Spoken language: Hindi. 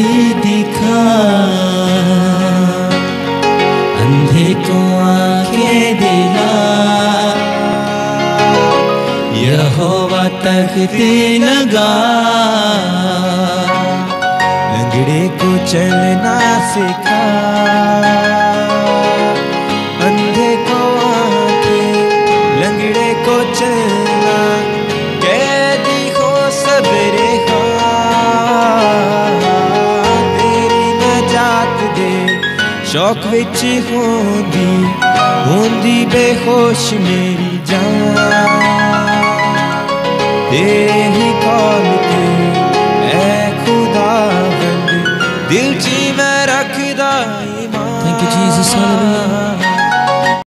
दी दिखा, अंधे को आंखें दिला, यहोवा तख्ते लगा, लंगड़े को चलना सिखा, अंधे को आंखें, लंगड़े को चलना, कैदी को सबरे तेरी नजात दे, शौक विच होंदी बेहोश मेरी जान, तेरे ही कॉल ते ऐ खुदावंद, दिल ची मैं रखदा ईमान। Thank you Jesus, hallelujah.